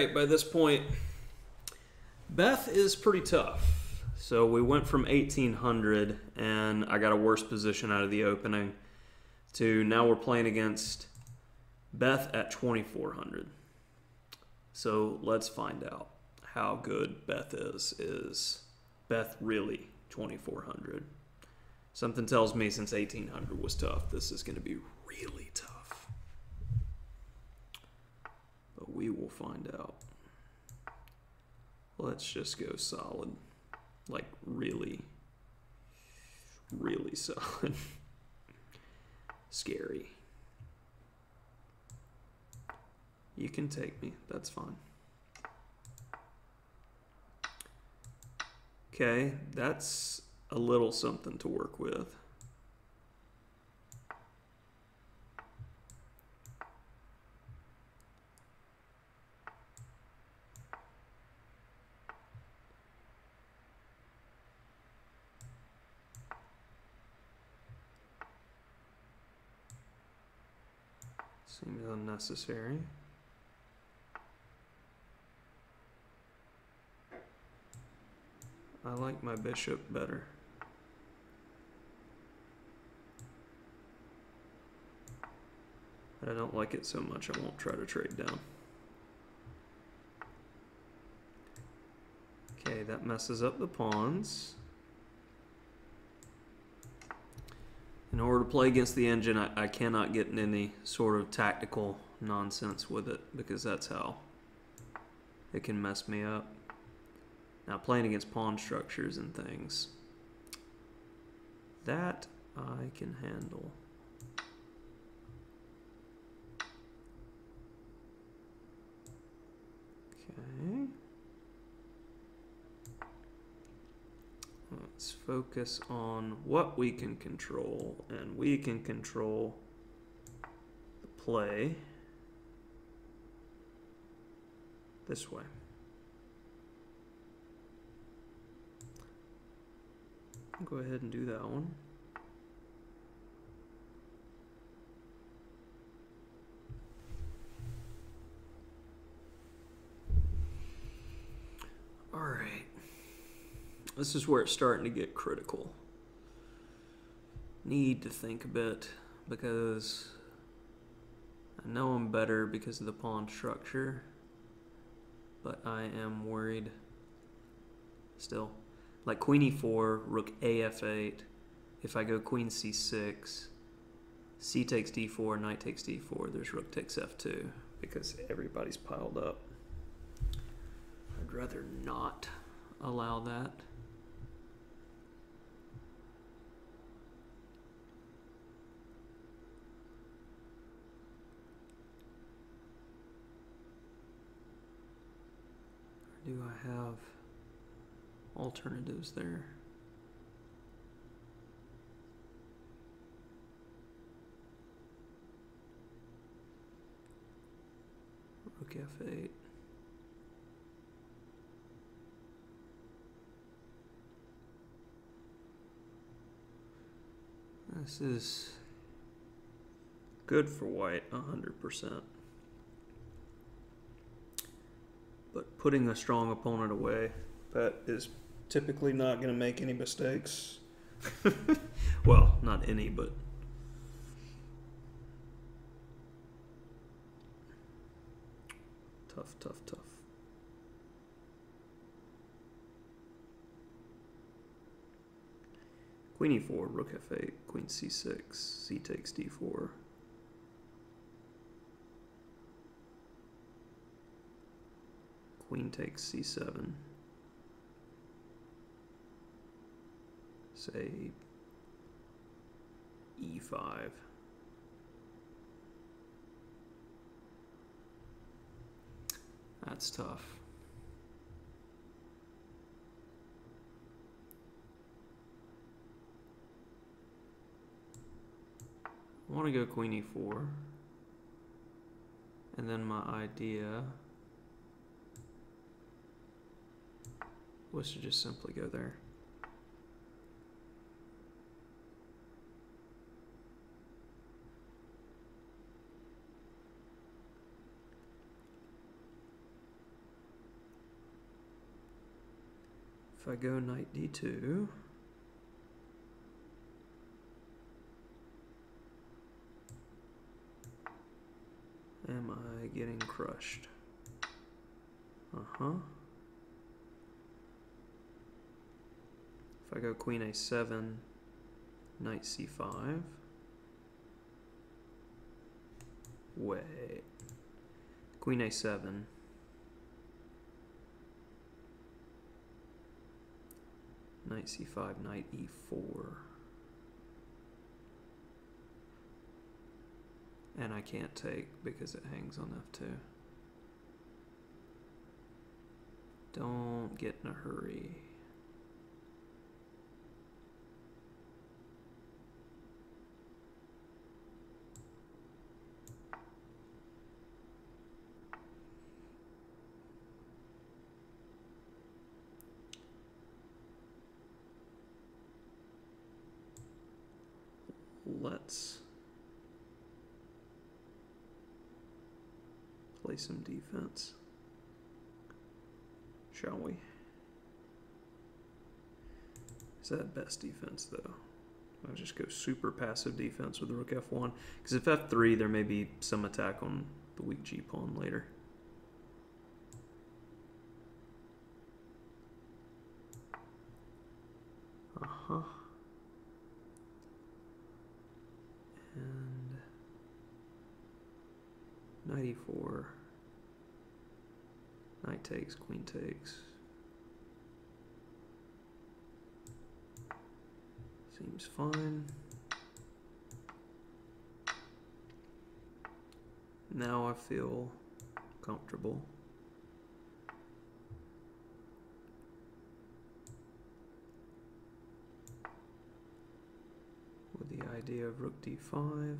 Alright, by this point, Beth is pretty tough. So we went from 1800, and I got a worse position out of the opening, to now we're playing against Beth at 2400. So let's find out how good Beth is. Is Beth really 2400? Something tells me since 1800 was tough, this is going to be really tough. But we will find out. Let's just go solid. Like really, really solid. Scary. You can take me, that's fine. Okay, that's a little something to work with. Seems unnecessary. I like my bishop better. But I don't like it so much I won't try to trade down. Okay, that messes up the pawns. In order to play against the engine, I cannot get in any sort of tactical nonsense with it, because that's how it can mess me up. Now, playing against pawn structures and things, that I can handle. Okay. Let's focus on what we can control, and we can control the play this way. I'll go ahead and do that one. All right. This is where it's starting to get critical. Need to think a bit, because I know I'm better because of the pawn structure, but I am worried still. Like queen e4, rook af8. If I go queen c6, c takes d4, knight takes d4, there's rook takes f2, because everybody's piled up. I'd rather not allow that. Or do I have alternatives there? Rook f8. This is good for white 100%. But putting a strong opponent away, that is typically not going to make any mistakes. Well, not any, but tough, tough, tough. Queen e4, rook f8, queen c6, c takes d4. Queen takes c7. Say e5. That's tough. I want to go queen e4, and then my idea was to just simply go there. If I go knight d2, am I getting crushed? Uh-huh. If I go queen a7, knight c5. Wait. Queen a7. Knight c5, knight e4. And I can't take because it hangs on f2. Don't get in a hurry. Let's play some defense, shall we? Is that best defense though? I'll just go super passive defense with rook f1, because if f3 there may be some attack on the weak g pawn later. Uh-huh. And knight e4, knight takes, queen takes. Seems fine. Now I feel comfortable. With the idea of rook d5.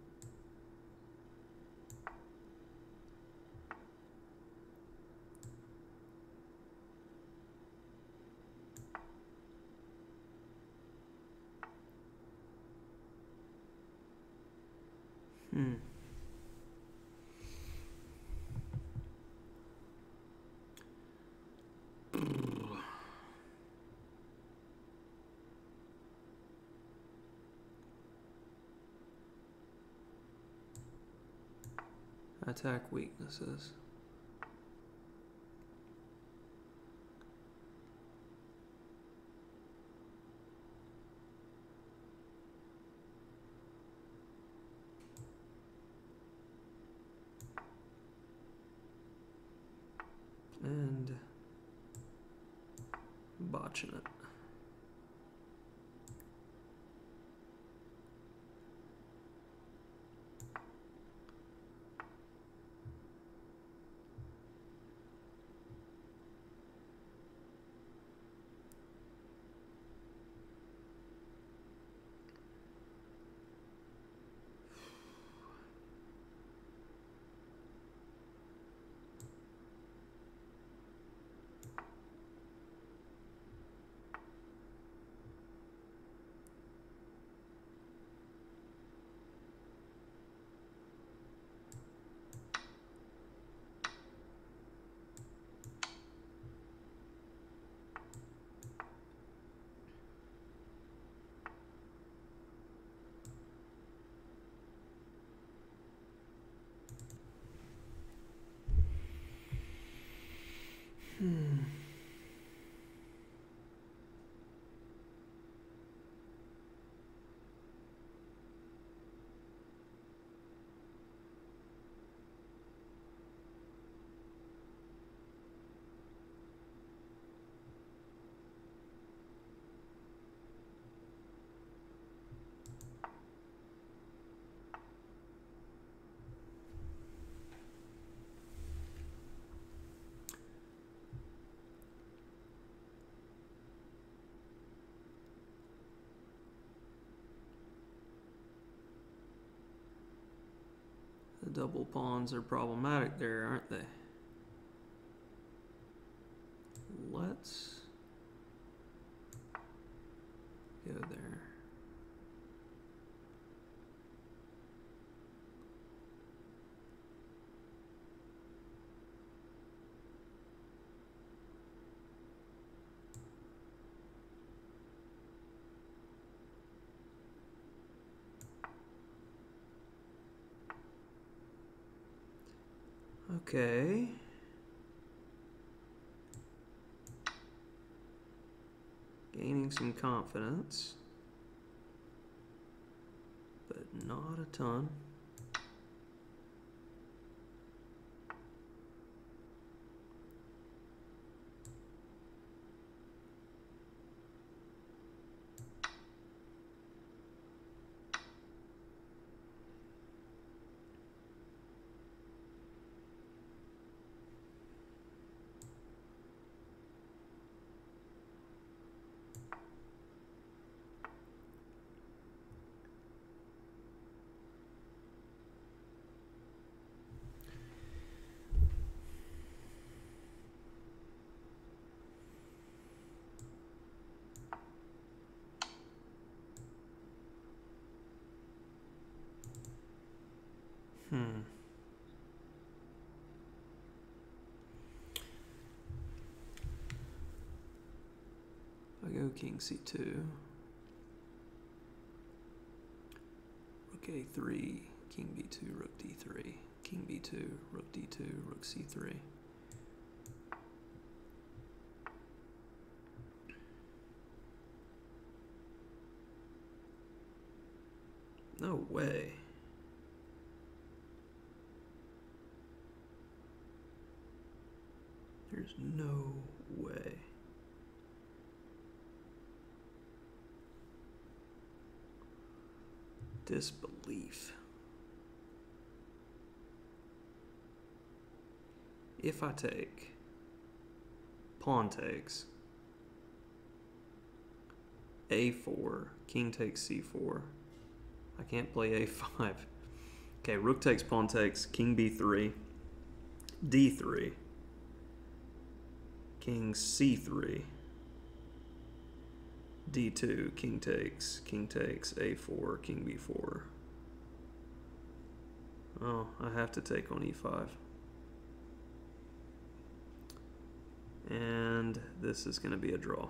Attack weaknesses. And botching it. The double pawns are problematic there, aren't they? Let's go there. Okay. Gaining some confidence, but not a ton. I go king c2, rook a3, king b2, rook d3, king b2, rook d2, rook c3. No way. There's no way. Disbelief. If I take, pawn takes, a4, king takes c4. I can't play a5. Okay, rook takes, pawn takes, king b3, d3, king c3, d2, king takes, a4, king b4. Oh, I have to take on e5. And this is going to be a draw.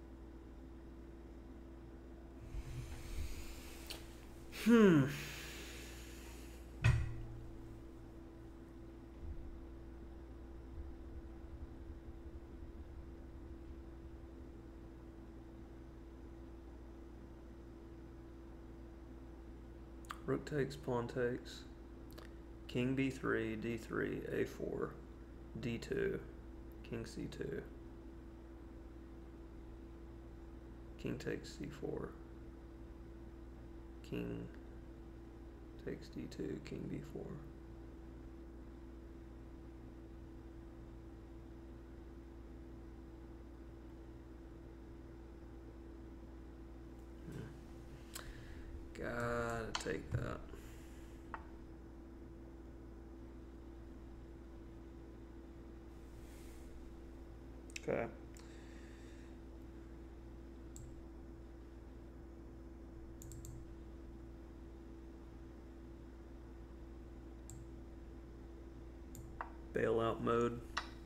Rook takes, pawn takes, king b3, d3, a4, d2, king c2, king takes c4, king takes d2, king b4. Gotta take that. Okay. Bailout mode.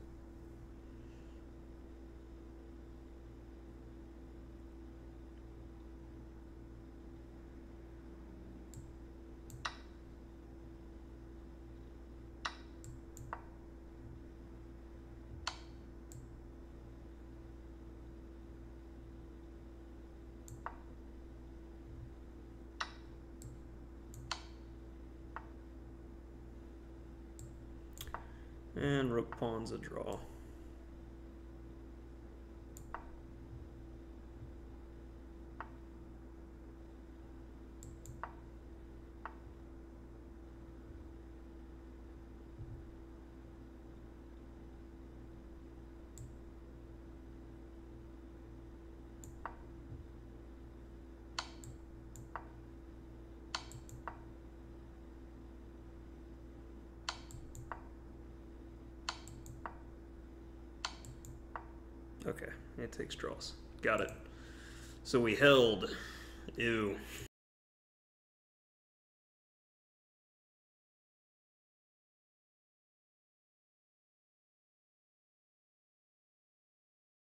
And rook pawn's a draw. Okay, it takes draws. Got it. So we held. Ew.